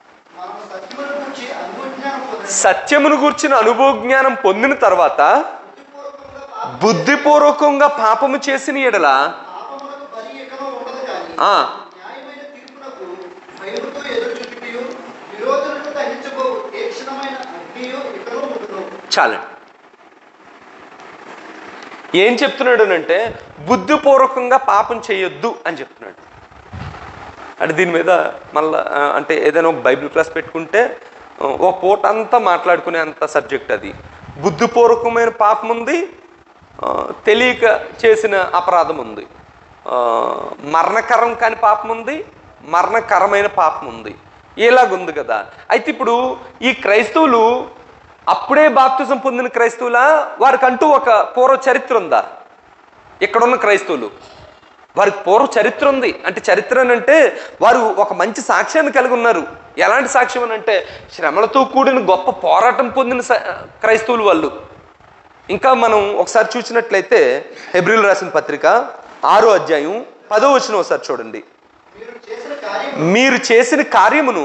సత్యమును గూర్చిన అనుభవ జ్ఞానం పొందిన తర్వాత బుద్ధిపూర్వకంగా పాపము చేసిన ఎడల చాలండి. ఏం చెప్తున్నాడు అంటే బుద్ధిపూర్వకంగా పాపం చేయొద్దు అని చెప్తున్నాడు. అంటే దీని మీద మళ్ళీ అంటే ఏదైనా ఒక బైబిల్ క్లాస్ పెట్టుకుంటే ఒక పూట అంతా మాట్లాడుకునే అంత సబ్జెక్ట్ అది. బుద్ధిపూర్వకమైన పాపం ఉంది, తెలియక చేసిన అపరాధం ఉంది, మరణకరం కాని పాపం ఉంది, మరణకరమైన పాపం ఉంది, ఇలాగుంది కదా. అయితే ఇప్పుడు ఈ క్రైస్తవులు అప్పుడే బాప్తిజం పొందిన క్రైస్తవులా, వారికంటూ ఒక పూర్వ చరిత్ర ఉందా? ఇక్కడున్న క్రైస్తవులు వారికి పూర్వ చరిత్ర ఉంది. అంటే చరిత్ర అంటే వారు ఒక మంచి సాక్ష్యాన్ని కలిగి ఉన్నారు. ఎలాంటి సాక్ష్యం అని అంటే శ్రమలతో కూడిన గొప్ప పోరాటం పొందిన క్రైస్తవులు వాళ్ళు. ఇంకా మనం ఒకసారి చూసినట్లయితే హెబ్రీయులకు రాసిన పత్రిక 6వ అధ్యాయం 10వ వచనం ఒకసారి చూడండి. మీరు చేసిన కార్యమును,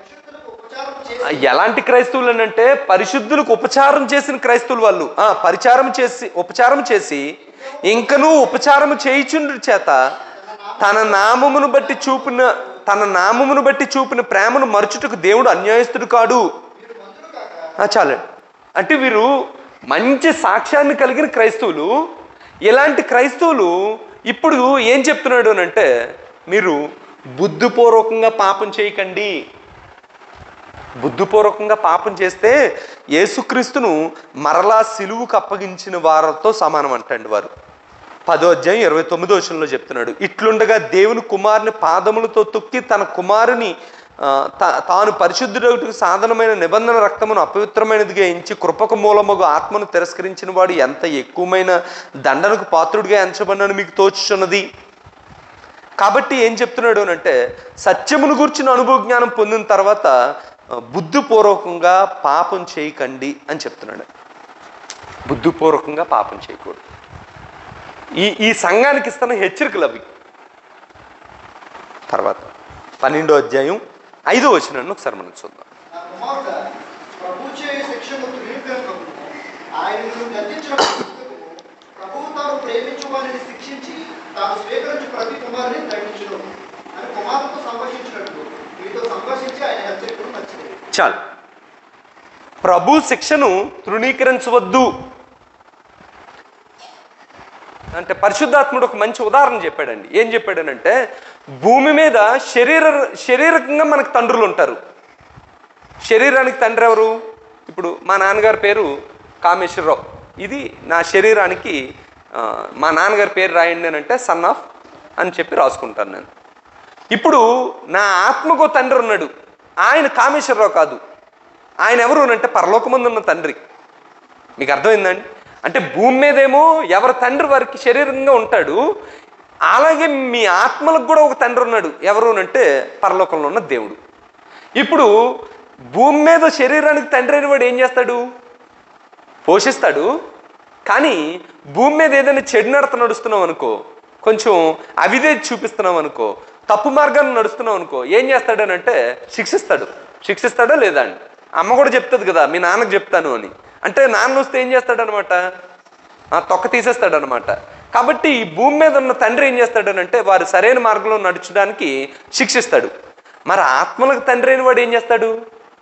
ఎలాంటి క్రైస్తవులు అని అంటే పరిశుద్ధులకు ఉపచారం చేసిన క్రైస్తవులు వాళ్ళు. ఉపచారం చేసి ఇంకనూ ఉపచారము చేయుచుండు చేత తన నామమును బట్టి చూపిన ప్రేమను మరచుటకు దేవుడు అన్యాయస్తుడు కాడు. చాలండి. అంటే వీరు మంచి సాక్ష్యాన్ని కలిగిన క్రైస్తవులు. ఇలాంటి క్రైస్తవులు ఇప్పుడు ఏం చెప్తున్నాడు అని అంటే, మీరు బుద్ధిపూర్వకంగా పాపం చేయకండి. బుద్ధిపూర్వకంగా పాపం చేస్తే యేసుక్రీస్తును మరలా సిలువుకు అప్పగించిన వారితో సమానం అంటండి వారు. 10వ అధ్యాయం 29వ వచనంలో చెప్తున్నాడు, ఇట్లుండగా దేవుని కుమారుని పాదములతో తొక్కి తన కుమారుని తాను పరిశుద్ధుడకు సాధనమైన నిబంధన రక్తమును అపవిత్రమైనదిగా ఎంచి కృపకు మూలముగా ఆత్మను తిరస్కరించిన వాడు ఎంత ఎక్కువమైన దండనకు పాత్రుడిగా ఎంచబడినని మీకు తోచుచున్నది. కాబట్టి ఏం చెప్తున్నాడు అని అంటే, సత్యమును గూర్చిన అనుభవ జ్ఞానం పొందిన తర్వాత బుద్ధిపూర్వకంగా పాపం చేయకండి అని చెప్తున్నాడు. బుద్ధిపూర్వకంగా పాపం చేయకూడదు. ఈ సంఘానికి ఇస్తున్న హెచ్చరికలు అవి. తర్వాత 12వ అధ్యాయం 5వ వచనాన్ని ఒకసారి మనం చూద్దాం. చాలు. ప్రభు శిక్షను తృణీకరించవద్దు అంటే పరిశుద్ధాత్ముడు ఒక మంచి ఉదాహరణ చెప్పాడండి. ఏం చెప్పాడనంటే, భూమి మీద శారీరకంగా మనకు తండ్రులు ఉంటారు. శరీరానికి తండ్రి ఎవరు? ఇప్పుడు మా నాన్నగారి పేరు కామేశ్వరరావు. ఇది నా శరీరానికి మా నాన్నగారి పేరు రాయండి అని అంటే సన్ ఆఫ్ అని చెప్పి రాసుకుంటాను నేను. ఇప్పుడు నా ఆత్మకో తండ్రి ఉన్నాడు. ఆయన కామేశ్వరరావు కాదు. ఆయన ఎవరు అంటే పరలోకమందు ఉన్న తండ్రి. మీకు అర్థమైందండి? అంటే భూమి మీదేమో ఎవరి తండ్రి వారికి శరీరంగా ఉంటాడు, అలాగే మీ ఆత్మలకు కూడా ఒక తండ్రి ఉన్నాడు. ఎవరు అంటే పరలోకంలో ఉన్న దేవుడు. ఇప్పుడు భూమి మీద శరీరానికి తండ్రి అయిన వాడు ఏం చేస్తాడు? పోషిస్తాడు. కానీ భూమి మీద ఏదైనా చెడు నడత నడుస్తున్నాం అనుకో, కొంచెం అవిధేయత చూపిస్తున్నాం అనుకో, తప్పు మార్గాన్ని నడుస్తున్నాం అనుకో, ఏం చేస్తాడనంటే శిక్షిస్తాడు. శిక్షిస్తాడా లేదా అండి? అమ్మ కూడా చెప్తుంది కదా, మీ నాన్నకు చెప్తాను అని. అంటే నాన్న వస్తే ఏం చేస్తాడనమాట? తొక్క తీసేస్తాడనమాట. కాబట్టి ఈ భూమి మీద ఉన్న తండ్రి ఏం చేస్తాడనంటే వారు సరైన మార్గంలో నడుచడానికి శిక్షిస్తాడు. మరి ఆత్మలకు తండ్రి అయిన వాడు ఏం చేస్తాడు?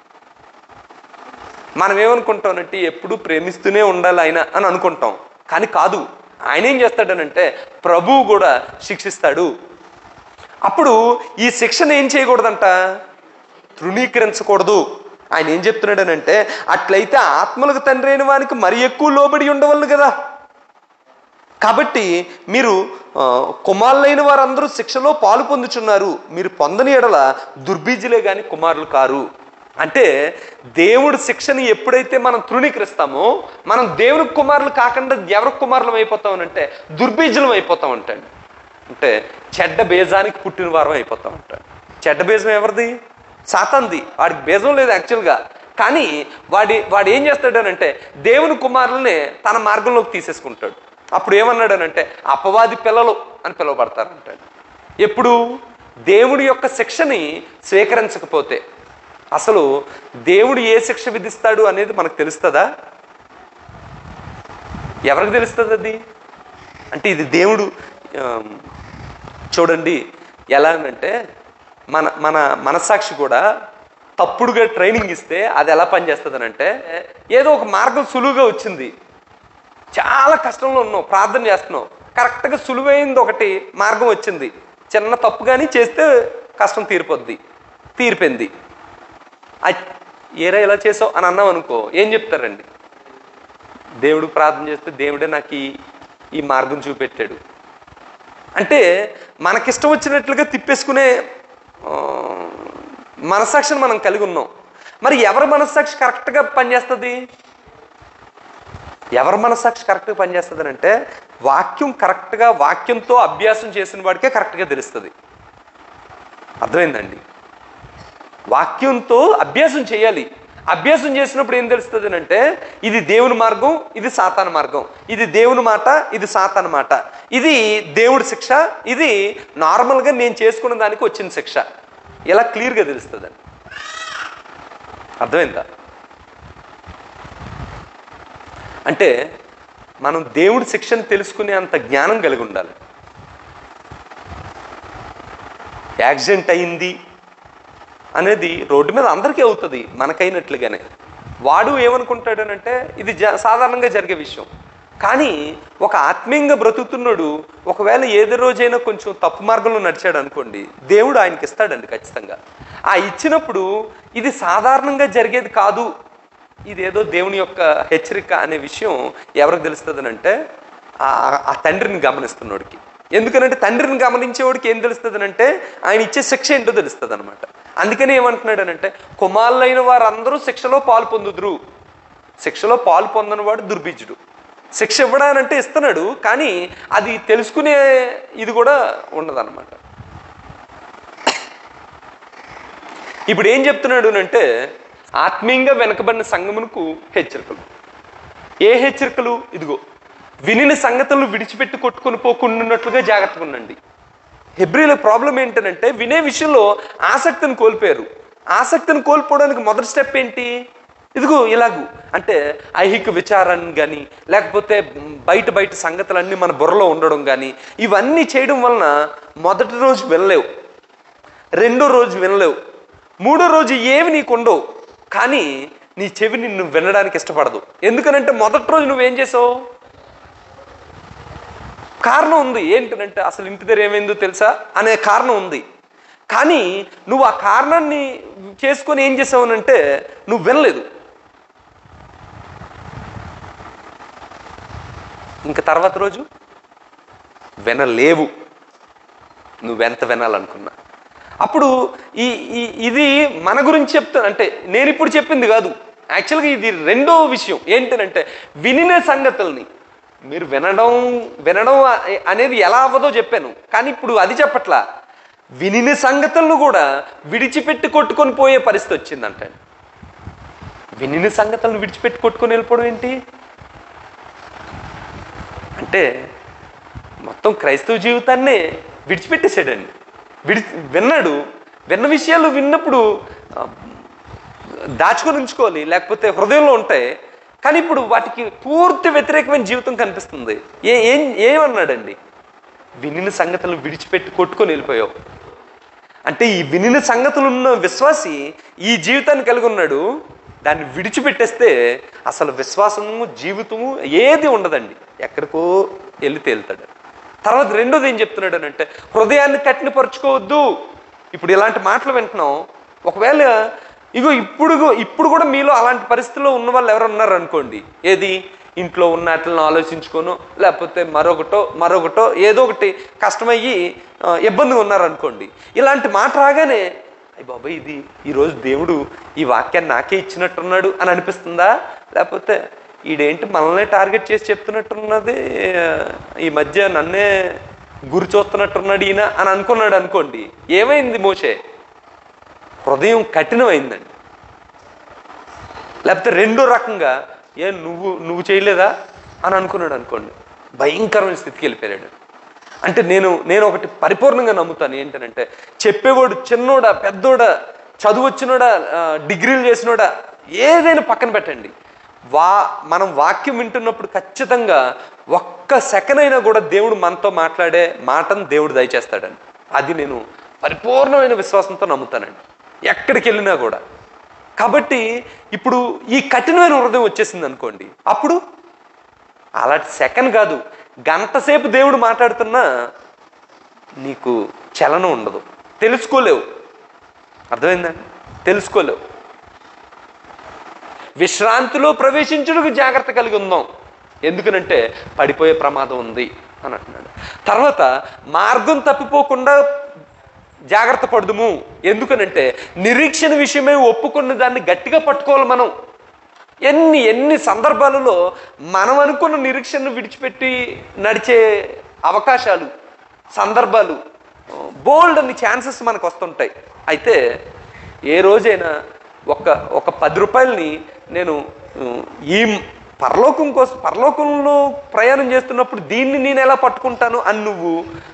మనం ఏమనుకుంటామంటే ఎప్పుడూ ప్రేమిస్తూనే ఉండాలి ఆయన అని అనుకుంటాం. కానీ కాదు. ఆయన ఏం చేస్తాడనంటే ప్రభువు కూడా శిక్షిస్తాడు. అప్పుడు ఈ శిక్షను ఏం చేయకూడదంట? తృణీకరించకూడదు. ఆయన ఏం చెప్తున్నాడనంటే, అట్లయితే ఆత్మలకు తండ్రి అయిన వానికి మరి ఎక్కువ లోబడి ఉండవలను కదా. కాబట్టి మీరు కుమారులైన వారందరూ శిక్షలో పాలు పొందుచున్నారు. మీరు పొందని ఎడల దుర్బీజులే కానీ కుమారులు కారు. అంటే దేవుడు శిక్షని ఎప్పుడైతే మనం తృణీకరిస్తామో మనం దేవునికి కుమారులు కాకుండా ఎవరికి కుమారులం అయిపోతామనంటే దుర్బీజులం అయిపోతాం అంటాడు. అంటే చెడ్డ బీజానికి పుట్టిన వారం అయిపోతాం అంటాడు. చెడ్డ బీజం ఎవరిది? సాతాన్ది. వాడికి బీజం లేదు యాక్చువల్గా. కానీ వాడు ఏం చేస్తాడనంటే దేవుని కుమారుల్ని తన మార్గంలోకి తీసేసుకుంటాడు. అప్పుడు ఏమన్నాడనంటే అపవాది పిల్లలు అని పిలువబడతారంటాడు. ఎప్పుడు? దేవుడి యొక్క శిక్షని స్వీకరించకపోతే. అసలు దేవుడు ఏ శిక్ష విధిస్తాడు అనేది మనకు తెలుస్తుందా? ఎవరికి తెలుస్తుంది అది? అంటే ఇది దేవుడు చూడండి ఎలా అంటే మన మనస్సాక్షి కూడా తప్పుడుగా ట్రైనింగ్ ఇస్తే అది ఎలా పనిచేస్తుంది అంటే, ఏదో ఒక మార్గం సులువుగా వచ్చింది, చాలా కష్టంలో ఉన్నావు, ప్రార్థన చేస్తున్నావు, కరెక్ట్గా సులువైంది ఒకటి మార్గం వచ్చింది, చిన్న తప్పు కానీ చేస్తే కష్టం తీరిపోద్ది, తీరిపోయింది. ఏరా ఇలా చేసావు అని అన్నాం అనుకో, ఏం చెప్తారండి? దేవుడికి ప్రార్థన చేస్తే దేవుడే నాకు ఈ మార్గం చూపెట్టాడు అంటే మనకిష్టం వచ్చినట్లుగా తిప్పేసుకునే మనస్సాక్షిని మనం కలిగి ఉన్నాం. మరి ఎవరి మనస్సాక్షి కరెక్ట్గా పనిచేస్తుంది? ఎవరి మనస్సాక్షి కరెక్ట్గా పనిచేస్తుంది అంటే వాక్యం కరెక్ట్గా, వాక్యంతో అభ్యాసం చేసిన వాడికే కరెక్ట్గా తెలుస్తుంది. అర్థమైందండి? వాక్యంతో అభ్యాసం చేయాలి. అభ్యాసం చేసినప్పుడు ఏం తెలుస్తుంది అంటే ఇది దేవుని మార్గం, ఇది సాతాను మార్గం, ఇది దేవుని మాట, ఇది సాతాను మాట, ఇది దేవుడి శిక్ష, ఇది నార్మల్గా నేను చేసుకున్న దానికి వచ్చిన శిక్ష, ఇలా క్లియర్గా తెలుస్తుందండి. అర్థమైందా? అంటే మనం దేవుడి శిక్షను తెలుసుకునే అంత జ్ఞానం కలిగి ఉండాలి. యాక్సిడెంట్ అయింది అనేది రోడ్డు మీద అందరికీ అవుతుంది, మనకైనట్లుగానే. వాడు ఏమనుకుంటాడనంటే ఇది సాధారణంగా జరిగే విషయం. కానీ ఒక ఆత్మీయంగా బ్రతుకుతున్నాడు ఒకవేళ ఏదో రోజైనా కొంచెం తప్పు మార్గంలో నడిచాడు అనుకోండి, దేవుడు ఆయనకి ఇస్తాడండి ఖచ్చితంగా. ఆ ఇచ్చినప్పుడు ఇది సాధారణంగా జరిగేది కాదు, ఇదేదో దేవుని యొక్క హెచ్చరిక అనే విషయం ఎవరికి తెలుస్తుందనంటే ఆ తండ్రిని గమనిస్తున్నోడికి. ఎందుకనంటే తండ్రిని గమనించేవాడికి ఏం తెలుస్తుందనంటే ఆయన ఇచ్చే శిక్ష ఏంటో తెలుస్తుంది అనమాట. అందుకని ఏమంటున్నాడనంటే కుమారులైన వారందరూ శిక్షలో పాలు పొందుదురు, శిక్షలో పాలు పొందని వాడు దుర్బీజుడు. శిక్ష ఇవ్వడానంటే ఇస్తున్నాడు, కానీ అది తెలుసుకునే ఇది కూడా ఉండదన్నమాట. ఇప్పుడు ఏం చెప్తున్నాడు అంటే ఆత్మీయంగా వెనకబడిన సంఘమునకు హెచ్చరికలు. ఏ హెచ్చరికలు? ఇదిగో, వినిన సంగతులను విడిచిపెట్టి కొట్టుకొని పోకుండాన్నట్లుగా జాగ్రత్తగా ఉండండి. హెబ్రీల ప్రాబ్లం ఏంటంటే వినే విషయంలో ఆసక్తిని కోల్పోయారు. ఆసక్తిని కోల్పోవడానికి మొదటి స్టెప్ ఏంటి? ఇదిగో ఇలాగూ అంటే ఐహిక విచారాన్ని కానీ లేకపోతే బయట సంగతులన్నీ మన బుర్రలో ఉండడం కానీ ఇవన్నీ చేయడం వలన మొదటి రోజు వినలేవు, రెండో రోజు వినలేవు, మూడో రోజు ఏమి నీకు ఉండవు. కానీ నీ చెవి నిన్ను వినడానికి ఇష్టపడదు. ఎందుకనంటే మొదటి రోజు నువ్వేం చేసావు? కారణం ఉంది. ఏంటంటే అసలు ఇంటి దగ్గర ఏమైందో తెలుసా అనే కారణం ఉంది. కానీ నువ్వు ఆ కారణాన్ని చేసుకొని ఏం చేసావునంటే నువ్వు వినలేదు. ఇంక తర్వాత రోజు వినలేవు, నువ్వెంత వినాలనుకున్నా. అప్పుడు ఇది మన గురించి చెప్తాను అంటే నేను ఇప్పుడు చెప్పింది కాదు, యాక్చువల్గా ఇది రెండో విషయం. ఏంటంటే వినిన సంగతుల్ని మీరు వినడం అనేది ఎలా అవ్వదో చెప్పాను, కానీ ఇప్పుడు అది చెప్పట్లా. వినిన సంగతులను కూడా విడిచిపెట్టి కొట్టుకొని పోయే పరిస్థితి వచ్చిందంట. వినిన సంగతులను విడిచిపెట్టి కొట్టుకొని వెళ్ళిపోవడం ఏంటి అంటే మొత్తం క్రైస్తవ జీవితాన్నే విడిచిపెట్టేసాడండి. విన్నాడు, విన్న విషయాలు విన్నప్పుడు దాచుకొని ఉంచుకోవాలి, లేకపోతే హృదయంలో ఉంటాయి. కానీ ఇప్పుడు వాటికి పూర్తి వ్యతిరేకమైన జీవితం కనిపిస్తుంది. ఏమన్నాడండి? వినిన సంగతులు విడిచిపెట్టి కొట్టుకొని వెళ్ళిపోయావు అంటే ఈ వినిన సంగతులు ఉన్న విశ్వాసి ఈ జీవితాన్ని కలిగి ఉన్నాడు, దాన్ని విడిచిపెట్టేస్తే అసలు విశ్వాసము జీవితము ఏది ఉండదండి, ఎక్కడికో వెళ్ళి తేలుతాడు. తర్వాత రెండోది ఏం చెప్తున్నాడు అంటే హృదయాన్ని కఠినపరుచుకోవద్దు. ఇప్పుడు ఇలాంటి మాటలు వింటున్నాం, ఒకవేళ ఇప్పుడు కూడా మీలో అలాంటి పరిస్థితుల్లో ఉన్న వాళ్ళు ఎవరు ఉన్నారు అనుకోండి, ఏది ఇంట్లో ఉన్న వాటిని ఆలోచించుకోను లేకపోతే మరొకటో ఏదో ఒకటి కష్టమయ్యి ఇబ్బందిగా ఉన్నారనుకోండి, ఇలాంటి మాట రాగానే అయ్యి బాబాయ్ ఇది ఈరోజు దేవుడు ఈ వాక్యాన్ని నాకే ఇచ్చినట్టున్నాడు అని అనిపిస్తుందా? లేకపోతే ఈడేంటి మనల్నే టార్గెట్ చేసి చెప్తున్నట్టున్నది, ఈ మధ్య నన్నే గురి చూస్తున్నట్టున్నాడు ఈయన అని అనుకున్నాడు అనుకోండి, ఏమైంది? మోషే హృదయం కఠినమైందండి. లేకపోతే రెండో రకంగా నువ్వు చేయలేదా అని అనుకున్నాడు అనుకోండి, భయంకరమైన స్థితికి వెళ్ళిపోయాడు. అంటే నేను ఒకటి పరిపూర్ణంగా నమ్ముతాను, ఏంటంటే చెప్పేవాడు చిన్నోడా పెద్దోడా చదువు వచ్చినోడా డిగ్రీలు చేసినోడా ఏదైనా పక్కన పెట్టండి, మనం వాక్యం వింటున్నప్పుడు ఖచ్చితంగా ఒక్క సెకండ్ అయినా కూడా దేవుడు మనతో మాట్లాడే మాటను దేవుడు దయచేస్తాడండి. అది నేను పరిపూర్ణమైన విశ్వాసంతో నమ్ముతానండి ఎక్కడికి వెళ్ళినా కూడా. కాబట్టి ఇప్పుడు ఈ కఠినమైన హృదయం వచ్చేసింది అనుకోండి, అప్పుడు అలాంటి సెకండ్ కాదు గంట సేపు దేవుడు మాట్లాడుతున్నా నీకు చలనం ఉండదు, తెలుసుకోలేవు. అర్థమైందండి? తెలుసుకోలేవు. విశ్రాంతిలో ప్రవేశించుటకు జాగ్రత్త కలిగి ఉందాం, ఎందుకనంటే పడిపోయే ప్రమాదం ఉంది అని అంటున్నాడు. తర్వాత మార్గం తప్పిపోకుండా జాగ్రత్త పడదుము, ఎందుకనంటే నిరీక్షణ విషయమై ఒప్పుకున్న దాన్ని గట్టిగా పట్టుకోవాలి మనం. ఎన్ని సందర్భాలలో మనం అనుకున్న నిరీక్షణను విడిచిపెట్టి నడిచే అవకాశాలు, సందర్భాలు, బోల్డ్ అన్ని ఛాన్సెస్ మనకు వస్తుంటాయి. అయితే ఏ రోజైనా ఒక 10 రూపాయలని నేను ఈ పరలోకంలో ప్రయాణం చేస్తున్నప్పుడు దీన్ని నేను ఎలా పట్టుకుంటాను అని నువ్వు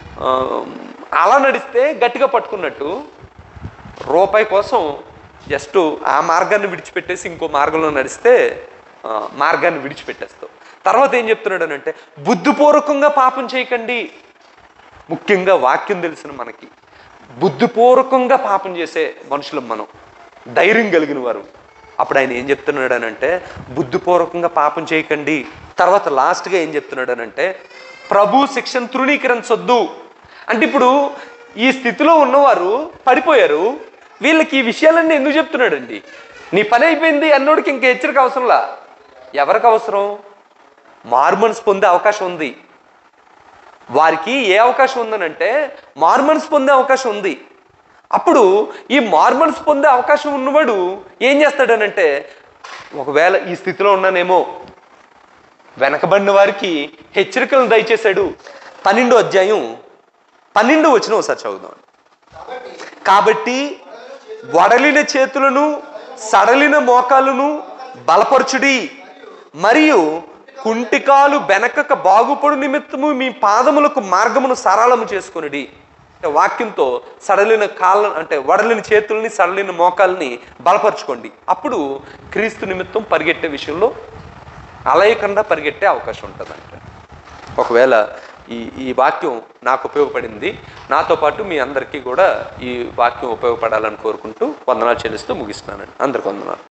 అలా నడిస్తే గట్టిగా పట్టుకున్నట్టు, రూపాయి కోసం జస్ట్ ఆ మార్గాన్ని విడిచిపెట్టేసి ఇంకో మార్గంలో నడిస్తే మార్గాన్ని విడిచిపెట్టేస్తావు. తర్వాత ఏం చెప్తున్నాడు అని అంటే, బుద్ధిపూర్వకంగా పాపం చేయకండి. ముఖ్యంగా వాక్యం తెలిసిన మనకి బుద్ధిపూర్వకంగా పాపం చేసే మనుషులం మనం, ధైర్యం కలిగిన వారు. అప్పుడు ఆయన ఏం చెప్తున్నాడు అని అంటే, బుద్ధిపూర్వకంగా పాపం చేయకండి. తర్వాత లాస్ట్గా ఏం చెప్తున్నాడు అని అంటే, ప్రభు శిక్షను తృణీకరించొద్దు. అంటే ఇప్పుడు ఈ స్థితిలో ఉన్నవారు పడిపోయారు, వీళ్ళకి ఈ విషయాలన్నీ ఎందుకు చెప్తున్నాడండి? నీ పని అయిపోయింది అన్నోడికి ఇంక హెచ్చరిక అవసరంలా. ఎవరికి అవసరం? మారుమనసు పొందే అవకాశం ఉంది వారికి. ఏ అవకాశం ఉందనంటే మారుమనసు పొందే అవకాశం ఉంది. అప్పుడు ఈ మారుమనసు పొందే అవకాశం ఉన్నవాడు ఏం చేస్తాడనంటే, ఒకవేళ ఈ స్థితిలో ఉన్నానేమో, వెనకబడిన వారికి హెచ్చరికలను దయచేశాడు. 12వ అధ్యాయం 12వ వచనం ఒకసారి చదువుదాం. కాబట్టి వడలిన చేతులను సడలిన మోకాలను బలపరచుడి, మరియు కుంటికాలు బెనకక బాగుపడు నిమిత్తము మీ పాదములకు మార్గమును సరళము చేసుకొనిడి. వాక్యంతో సడలిన కాళ్ళ అంటే వడలిన చేతుల్ని సడలిన మోకాల్ని బలపరచుకోండి. అప్పుడు క్రీస్తు నిమిత్తం పరిగెట్టే విషయంలో అలయకుండా పరిగెట్టే అవకాశం ఉంటుందంట. ఒకవేళ ఈ వాక్యం నాకు ఉపయోగపడింది, నాతో పాటు మీ అందరికీ కూడా ఈ వాక్యం ఉపయోగపడాలని కోరుకుంటూ వందనాలు చెల్లిస్తూ ముగిస్తున్నానండి. అందరికీ వందనాలు.